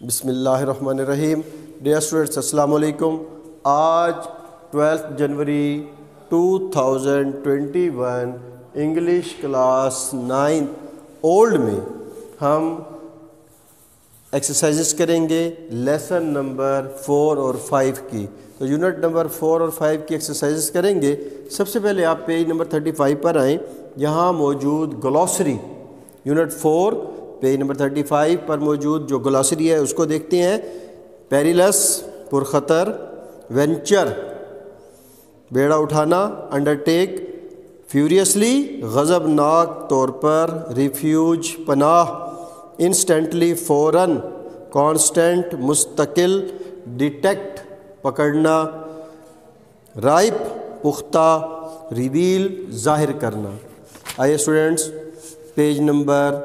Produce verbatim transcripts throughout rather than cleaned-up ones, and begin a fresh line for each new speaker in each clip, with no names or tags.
بسم اللہ الرحمن الرحیم. ڈیئر اسٹوڈنٹس السلام علیکم. آج twelfth January two thousand twenty one English class ninth old میں ہم ایکسرسائزز کریں گے لیسن نمبر فور اور فائیو کی. تو یونٹ نمبر فور اور فائیو کی ایکسرسائزز کریں گے. سب سے پہلے آپ پیج نمبر تھرٹی فائیو پر آئیں. یہاں موجود glossary unit four page number thirty five پر موجود جو گلوسری ہے اس کو دیکھتے ہیں. پیریلس پرخطر، وینچر بیڑا اٹھانا، انڈرٹیک فیوریسلی غضبناک طور پر، ریفیوج پناہ، انسٹنٹلی فوراً، کانسٹنٹ مستقل، ڈیٹیکٹ پکڑنا، رائپ پختہ، ریویل ظاہر کرنا. آئیے students page number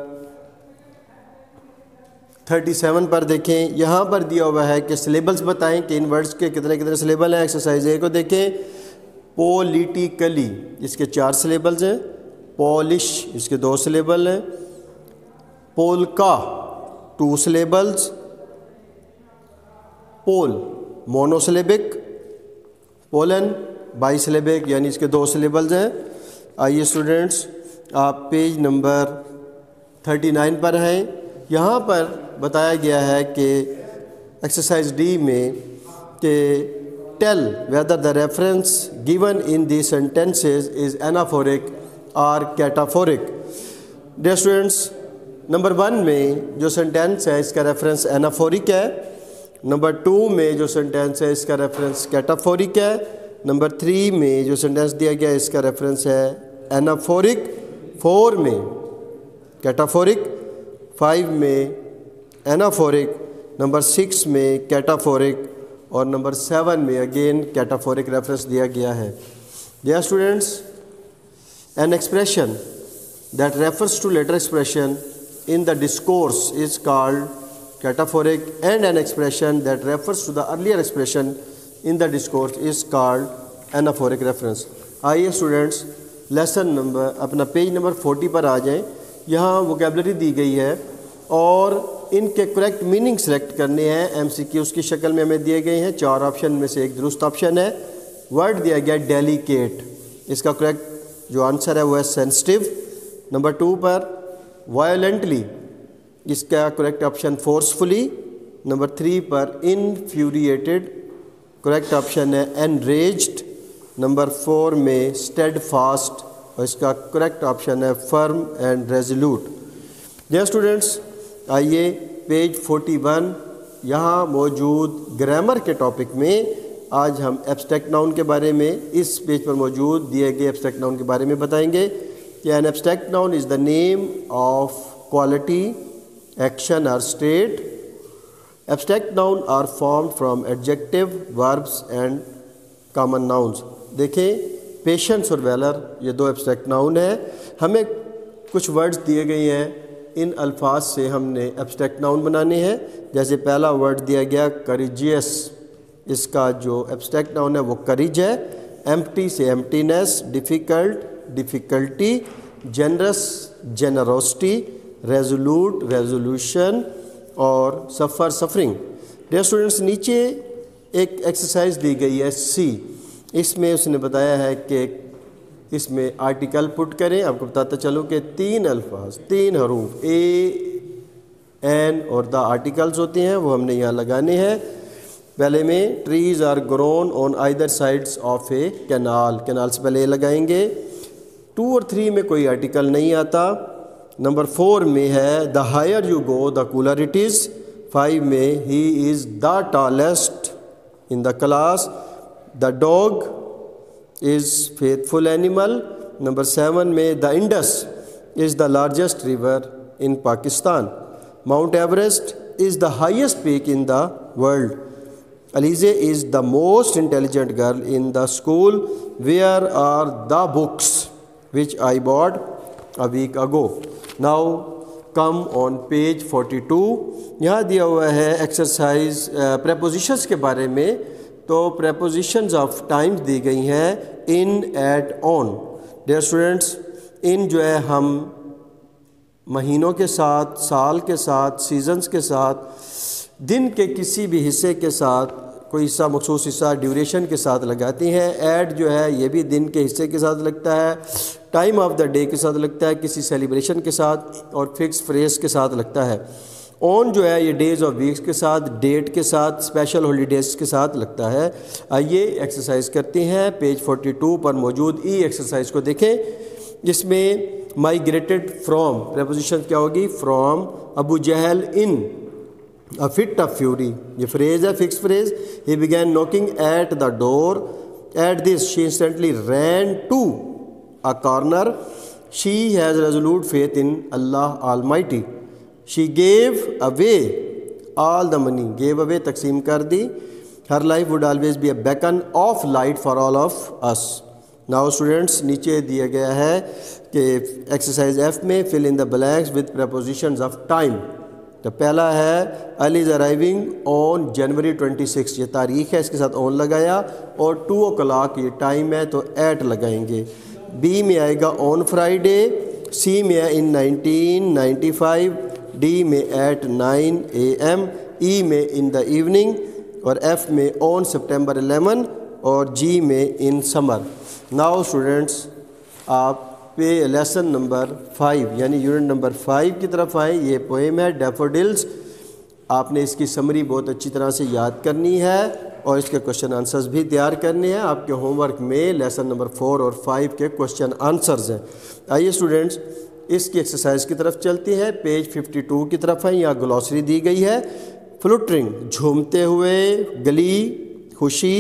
thirty seven پر دیکھیں. یہاں پر دیا ہوا ہے کہ سلیبلز بتائیں کہ ان ورڈز کے کتنے کتنے سلیبل ہیں. ایکسرسائز اے کو دیکھیں. پولیٹیکلی اس کے چار سلیبلز ہیں. پولش اس کے دو سلیبل ہیں. Polka two syllables. Pole monosyllabic. Pollen bisyllabic یعنی اس کے دو سلیبلز ہیں. آئیے اسٹوڈنٹس آپ پیج نمبر تھرٹی نائن پر ہیں. یہاں پر بتایا گیا ہے کہ ایکسرسائز ڈی میں کہ tell whether the reference given in the sentences is anaphoric اور cataphoric. Dear students number one میں جو سینٹینس ہے اس کا ریفرنس اینافورک ہے. نمبر ٹو میں جو سینٹینس ہے اس کا ریفرنس کیٹافورک ہے. نمبر تھری میں جو سینٹینس دیا گیا اس کا ریفرنس ہے اینافورک. فور میں کیٹافورک. فائیو میں اینافورک. نمبر سکس میں کیٹافورک اور نمبر سیون میں اگین کیٹافورک ریفرنس دیا گیا ہے. Dear students an expression that refers to later expression in the discourse is called cataphoric and an expression that refers to the earlier expression in the discourse is called anaphoric reference. آئیے students lesson number اپنا page number forty پر آ جائیں. یہاں vocabulary دی گئی ہے اور ان کے کریکٹ میننگ سلیکٹ کرنے ہیں. ایم سی کیوز کی شکل میں ہمیں دیے گئے ہیں. چار آپشن میں سے ایک درست آپشن ہے. ورڈ دیا گیا ڈیلیکیٹ. اس کا کریکٹ جو آنسر ہے وہ ہے سینسٹیو. نمبر ٹو پر وائلنٹلی اس کا correct option forcefully. Number three پر انفیوریٹڈ کریکٹ آپشن ہے انریجڈ. نمبر فور میں اسٹیڈ فاسٹ اور اس کا کریکٹ آپشن ہے firm and resolute. Dear students آئیے پیج فورٹی ون یہاں موجود گرامر کے ٹاپک میں آج ہم ایبسٹریکٹ ناؤن کے بارے میں اس پیج پر موجود دیے گئے ایبسٹریکٹ ناؤن کے بارے میں بتائیں گے. کہ an abstract noun is the name of quality, action or state. Abstract noun are formed from adjective, verbs and common nouns. دیکھیں patience اور valor یہ دو abstract noun ہیں. ہمیں کچھ words دیے گئے ہیں. ان الفاظ سے ہم نے abstract noun بنانے ہیں. جیسے پہلا word دیا گیا courageous. اس کا جو abstract noun ہے وہ courage ہے. empty سے emptiness. difficult difficulty. Generous generosity. Resolute resolution اور سفر سفرنگ. ڈیئر اسٹوڈنٹس نیچے ایک ایکسرسائز دی گئی ہے سی. اس میں اس نے بتایا ہے کہ اس میں آرٹیکل پٹ کریں. آپ کو بتاتا چلوں کہ تین الفاظ تین حروف اے این اور دا آرٹیکلز ہوتے ہیں وہ ہم نے یہاں لگانے ہیں. پہلے میں trees are grown on either sides of a canal. Canal سے پہلے یہ لگائیں گے. ٹو اور تھری میں کوئی آرٹیکل نہیں آتا. نمبر فور میں ہے the higher you go the cooler it is. Five میں he is the tallest in the class. The dog is faithful animal. Number seven میں the Indus is the largest river in Pakistan. Mount Everest is the highest peak in the world. Alize is the most intelligent girl in the school. Where are the books which I bought a week ago? Now come on page forty-two. یہاں دیا ہوا ہے exercise prepositions کے بارے میں. تو prepositions of Times دی گئی ہیں in, at, on. Dear students ان جو ہے ہم مہینوں کے ساتھ، سال کے ساتھ، سیزنز کے ساتھ، دن کے کسی بھی حصے کے ساتھ کوئی حصہ، مخصوص حصہ ڈیوریشن کے ساتھ لگاتی ہیں. ایٹ جو ہے یہ بھی دن کے حصے کے ساتھ لگتا ہے، ٹائم آف دا ڈے کے ساتھ لگتا ہے، کسی سیلیبریشن کے ساتھ، اور فکس فریز کے ساتھ لگتا ہے. اون جو ہے یہ ڈیز آف ویکس کے ساتھ، ڈیٹ کے ساتھ، اسپیشل ہالیڈیز کے ساتھ لگتا ہے. آئیے ایکسرسائز کرتے ہیں. پیج فورٹی ٹو پر موجود ای ایکسرسائز کو دیکھیں. جس میں مائیگریٹڈ فرام پریپوزیشن کیا ہوگی؟ From Abu Jahl in a fit of fury. یہ فریز ہے، fix phrase. he began knocking at the door. At this she instantly ran to a corner. She has resolute faith in Allah Almighty. She gave away all the money. gave away تقسیم کر دی. her life would always be a beacon of light for all of us. Now students نیچے دیا گیا ہے کہ exercise F میں fill in the blanks with prepositions of time. تو پہلا ہے Ali is arriving on January twenty six, یہ تاریخ ہے، اس کے ساتھ آن لگایا، اور ٹو او کلاک یہ ٹائم ہے تو ایٹ لگائیں گے. بی میں آئے گا آن فرائیڈے، سی میں ہے in nineteen ninety five, D میں at nine A M, E میں ان دا ایوننگ، اور ایف میں آن سپٹمبر الیون، اور جی میں ان سمر. ناؤ اسٹوڈنٹس آپ پہ لیسن نمبر فائیو یعنی یونٹ نمبر فائیو کی طرف آئیں. یہ پوئم ہے ڈیفوڈلز. آپ نے اس کی سمری بہت اچھی طرح سے یاد کرنی ہے اور اس کے کوشچن آنسرز بھی تیار کرنے ہیں. آپ کے ہوم ورک میں لیسن نمبر فور اور فائیو کے کوشچن آنسرز ہیں. آئیے اسٹوڈنٹس اس کی ایکسرسائز کی طرف چلتے ہیں. پیج ففٹی ٹو کی طرف ہیں. یہاں گلوسری دی گئی ہے. فلوٹرنگ جھومتے ہوئے، گلی خوشی،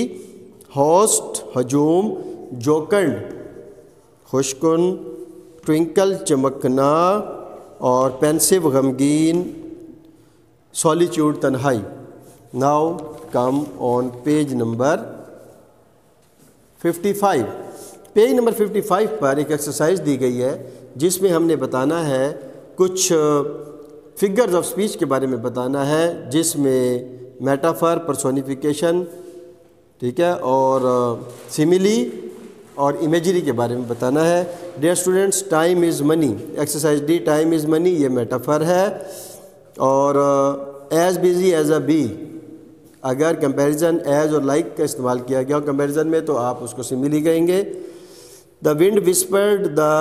ہوسٹ ہجوم، جوکنڈ خوشکن، ٹوئنکل چمکنا، اور پینسو غمگین، سولیچیوڈ تنہائی. Now come on page number fifty five. Page number fifty five پر ایک ایکسرسائز دی گئی ہے جس میں ہم نے بتانا ہے کچھ فگرز آف اسپیچ کے بارے میں بتانا ہے، جس میں میٹافر، پرسونیفیکیشن، ٹھیک ہے، اور سیملی اور امیجری کے بارے میں بتانا ہے. Dear students time is money. Exercise D time is money یہ میٹافر ہے. اور as busy as a bee, اگر کمپیریزن ایز اور لائک کا استعمال کیا گیا کمپیریزن میں تو آپ اس کو سملی کہیں گے. The wind whispered the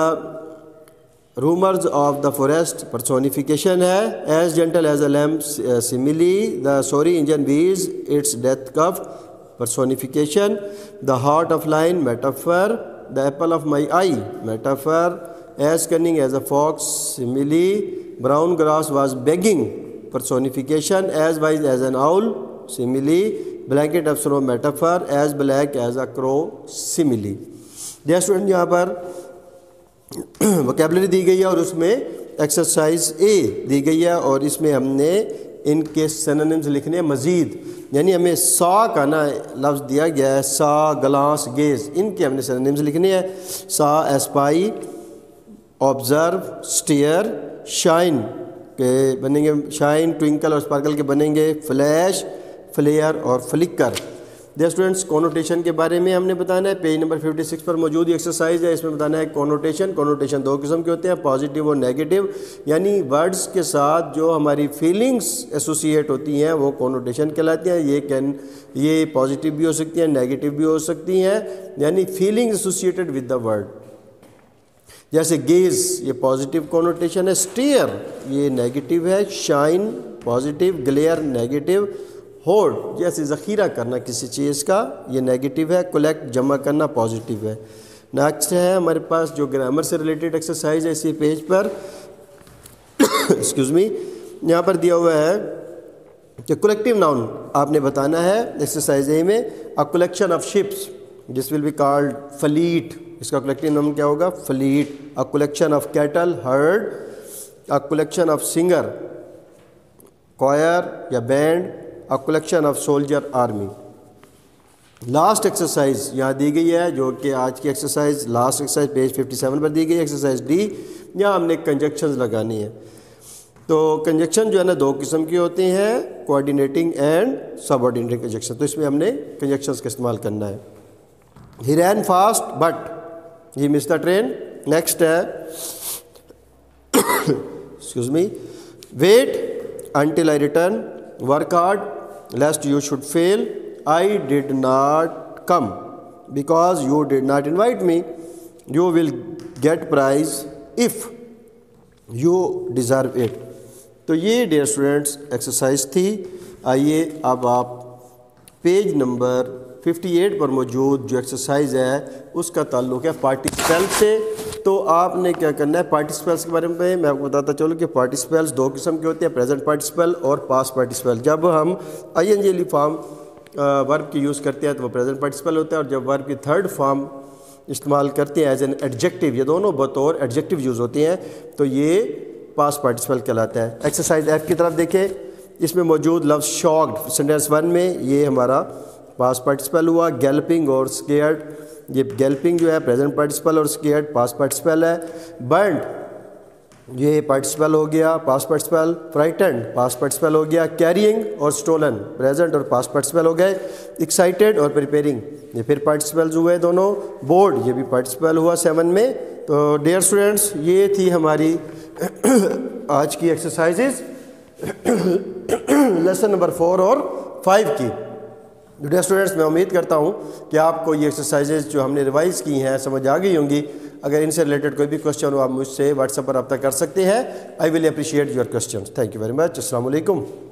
rumours of the forest personification ہے. As gentle as a lamb simile. The sorry engine wheeze its death cough personification. The heart of lion metaphor. The apple of my eye metaphor. As cunning as a fox simile. Brown grass was begging personification. As wise as an owl simile. Blanket of snow metaphor. As black as a crow simile. Dear student یہاں پر vocabulary دی گئی ہے اور اس میں exercise اے دی گئی ہے اور اس میں ہم نے ان کے سینونیمز لکھنے ہیں مزید. یعنی ہمیں سا کا نا لفظ دیا گیا ہے، سا، گلاس، گیز، ان کے ہم نے سینونیمز لکھنے ہیں. سا ایسپائی، آبزرو، سٹیئر، شائن کے بنیں گے، شائن، ٹوئنکل اور اسپارکل کے بنیں گے فلیش، فلیئر اور فلکر. ڈیئر اسٹوڈنٹس کونوٹیشن کے بارے میں ہم نے بتانا ہے. پیج نمبر ففٹی سکس پر موجود یہ ایکسرسائز ہے. اس میں بتانا ہے کونوٹیشن. کونوٹیشن دو قسم کے ہوتے ہیں، پازیٹیو اور نیگیٹو. یعنی ورڈز کے ساتھ جو ہماری فیلنگز ایسوسیٹ ہوتی ہیں وہ کونوٹیشن کہلاتی ہیں. یہ کین یہ پازیٹیو بھی ہو سکتی ہیں، نیگیٹو بھی ہو سکتی ہیں، یعنی feeling associated with the word. جیسے گیز یہ پازیٹیو کونوٹیشن ہے، سٹیئر یہ نیگیٹو ہے، shine positive, glare negative, hold جیسے ذخیرہ کرنا کسی چیز کا یہ نیگیٹو ہے، کلیکٹ جمع کرنا پازیٹیو ہے. نیکسٹ ہے ہمارے پاس جو گرامر سے ریلیٹڈ ایکسرسائز ہے اسی پیج پر ایکسکیوز می یہاں پر دیا ہوا ہے کہ کلیکٹیو ناؤن آپ نے بتانا ہے ایکسرسائز اے میں. A collection of ships this will be called fleet. اس کا کلیکٹیو ناؤن کیا ہوگا؟ Fleet. A collection of cattle herd. A collection of singer choir یا band. A collection of soldier army. Last exercise یہاں دی گئی ہے جو کہ آج کی exercise last exercise page fifty seven پر دی گئی ہے. ایکسرسائز ڈی یہاں ہم نے کنجکشنز لگانی ہے. تو کنجکشن جو ہے نا دو قسم کی ہوتے ہیں، کوآرڈینیٹنگ اینڈ سب آرڈینیٹنگ کنجکشن. تو اس میں ہم نے کنجکشنز کا استعمال کرنا ہے. He ran fast but he missed the train. Next ہے excuse me, wait until I return, work hard lest you should fail, I did not come because you did not invite me, you will get prize if you deserve it. تو یہ dear students exercise تھی. آئیے اب آپ page number fifty eight پر موجود جو exercise ہے اس کا تعلق ہے پارٹیسپل سے. تو آپ نے کیا کرنا ہے, پارٹیسپلس کے بارے میں میں آپ کو بتاتا چلوں کہ پارٹیسپلس دو قسم کے ہوتے ہیں, پریزنٹ پارٹیسپل اور پاسٹ پارٹیسپل. جب ہم I N G L form verb کی یوز کرتے ہیں تو وہ پریزنٹ پارٹیسپل ہوتا ہے, اور جب ورب کی تھرڈ فارم استعمال کرتے ہیں ایز این ایڈجیکٹیو, یہ دونوں بطور ایڈجیکٹیو یوز ہوتے ہیں, تو یہ پاسٹ پارٹیسپل کہلاتا ہے. ایکسرسائز ایف کی طرف دیکھیں, اس میں موجود لفظ شاکڈ سینٹینس ون میں یہ ہمارا پاسٹ پارٹیسپل ہوا. گیلپنگ اور اسکیئرڈ, یہ گیلپنگ جو ہے پریزنٹ پارٹیسپل اور اسکیئرڈ پاسٹ پارٹیسپل ہے. برنڈ یہ پارٹیسپل ہو گیا past participle. Frightened past participle ہو گیا. کیرینگ اور اسٹولن پریزنٹ اور پاسٹ پارٹیسپل ہو گئے. ایکسائٹیڈ اور پریپیئرنگ یہ پھر پارٹیسپلز ہوئے دونوں. بورڈ یہ بھی پارٹیسپل ہوا سیون میں. تو ڈیئر اسٹوڈنٹس یہ تھی ہماری آج کی ایکسرسائزز لیسن نمبر فور اور فائیو کی. ڈیئر اسٹوڈنٹس میں امید کرتا ہوں کہ آپ کو یہ ایکسرسائزز جو ہم نے ریوائز کی ہیں سمجھ آ گئی ہوں گی. اگر ان سے ریلیٹڈ کوئی بھی کوشچن ہو آپ مجھ سے واٹس ایپ پر رابطہ کر سکتے ہیں. I will appreciate your questions. Thank you very much. السلام علیکم.